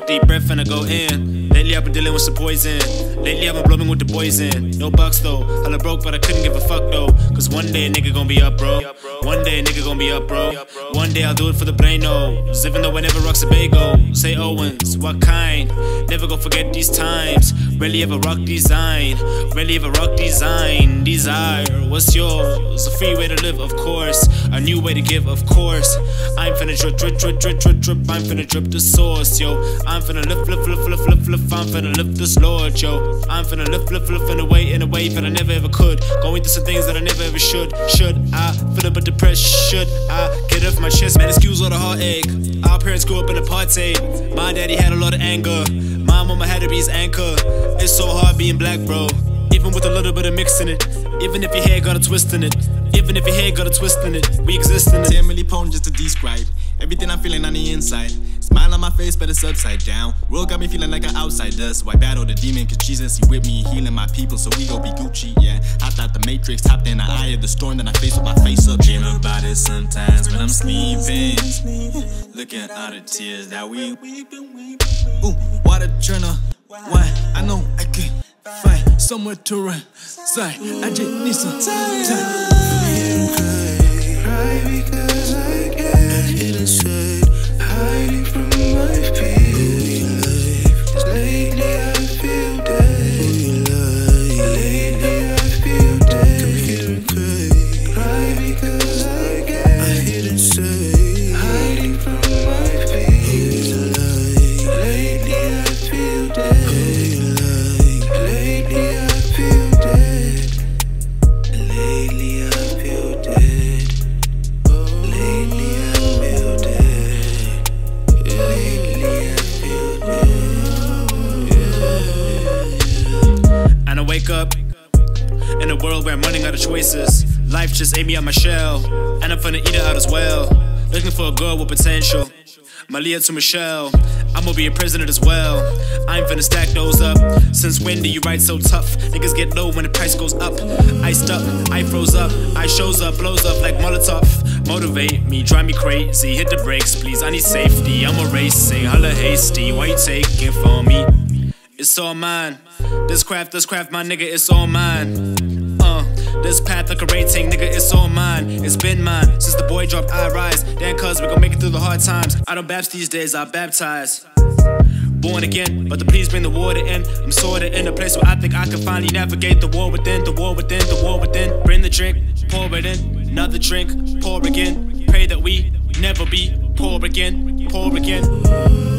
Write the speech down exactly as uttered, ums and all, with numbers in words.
Take deep breath and I go in. Lately I've been dealing with some poison. Lately I've been blowing with the boys in. No bucks though, hella broke but I couldn't give a fuck though. Cause one day a nigga gon' be up bro. One day a nigga gon' be up bro. One day I'll do it for the brain-os. Even though I never rocks a bagel. Say Owens, what kind? Never gon' forget these times. Rarely ever rock design. Rarely ever rock design. Desire, what's yours? A free way to live, of course. A new way to give, of course. I'm finna drip, drip, drip, drip, drip, drip. I'm finna drip the sauce, yo. I'm finna lift, lift, lift, lift, lift, lift. I'm finna lift this Lord, yo. I'm finna lift, lift, lift in a way, in a way that I never ever could. Going through some things that I never ever should. Should I feel a bit depressed? Should I get off my chest? Man, excuse all the heartache. Our parents grew up in apartheid. My daddy had a lot of anger. My mama had to be his anchor. It's so hard being black, bro. Even with a little bit of mix in it. Even if your hair got a twist in it. Even if your hair got a twist in it. We exist in it. ten million pounds just to describe everything I'm feeling on the inside. Smile on my face, but it's upside down. World got me feeling like an outsider. So I battle the demon, cause Jesus, he with me, healing my people, so we gon' be Gucci, yeah. Hopped out the matrix, hopped in the eye of the storm, then I face with my face up. Dream about it sometimes when I'm sleeping. Looking at all the tears that we ooh, water journal. Why? I know I can find somewhere to run. Sorry, I just need some time. Cry because I can't get inside, hiding from my feelings. Cause lately I feel dead. Lately I feel dead. Come here and cry. Cry because I can't get inside, hiding from my feelings. Lately I feel dead. Lately I feel dead. Lately I feel dead. Lately I feel dead. Lately I feel dead. And I wake up in a world where I'm running out of choices. Life just ate me out my shell, and I'm finna eat it out as well. Looking for a girl with potential. Malia to Michelle, I'ma be a president as well. I ain't finna stack those up. Since when do you write so tough? Niggas get low when the price goes up. Iced up, I froze up. I shows up, blows up like Molotov. Motivate me, drive me crazy. Hit the brakes, please, I need safety. I'm a racing, hella hasty. Why you taking from me? It's all mine. This craft, this craft, my nigga, it's all mine. Uh, this path like a rating, nigga, it's all mine. It's been mine since the boy dropped I Rise. Damn, cuz we gon' make it through the hard times. I don't babs these days, I baptize. Born again, but the please bring the water in. I'm sorta in a place where I think I can finally navigate the war within, the war within, the war within. Bring the drink, pour it in. Another drink, pour again. Pray that we never be poor again, poor again.